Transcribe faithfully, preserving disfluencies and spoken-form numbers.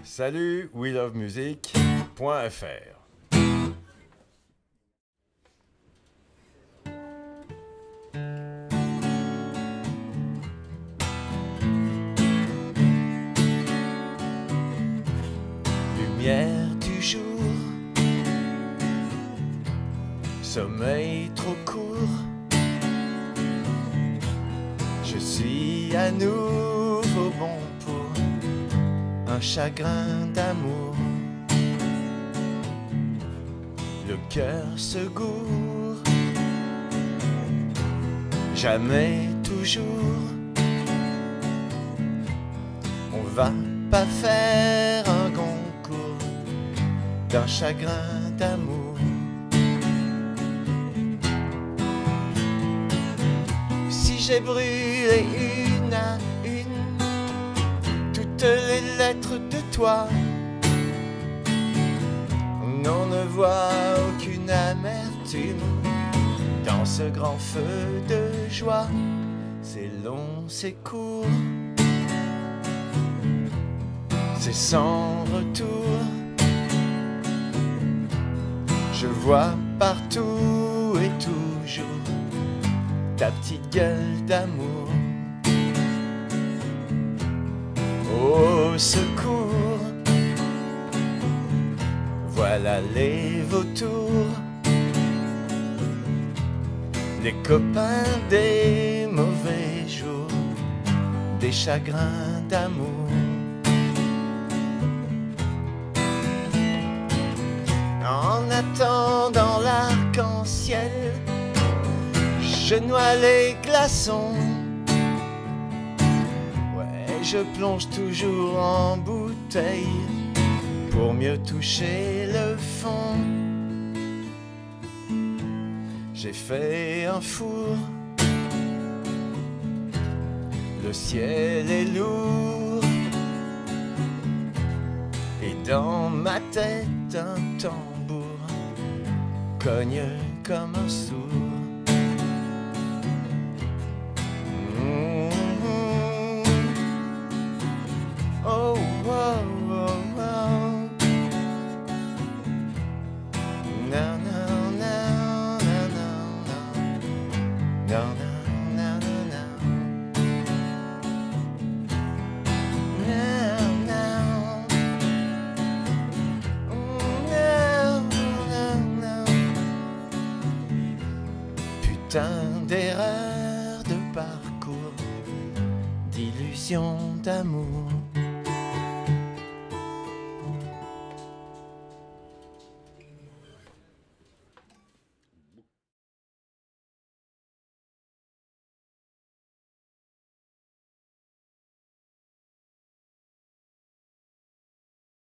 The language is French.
Salut, we love music point f r. Lumière du jour, sommeil trop court, je suis à nouveau bon pour un chagrin d'amour. Le cœur se gourre, jamais toujours. On va pas faire un concours d'un chagrin d'amour. Si j'ai brûlé une à une toutes les lettres de toi, on ne voit aucune amertume dans ce grand feu de joie. C'est long, c'est court, c'est sans retour. Je vois partout et toujours ta petite gueule d'amour. Au secours, voilà les vautours, les copains des mauvais jours, des chagrins d'amour. En attendant l'arc-en-ciel, je noie les glaçons. Ouais, je plonge toujours en bouteille pour mieux toucher le fond. J'ai fait un four, le ciel est lourd, et dans ma tête un tambour cogne comme un sourd. Putain d'erreur de parcours, d'illusion d'amour.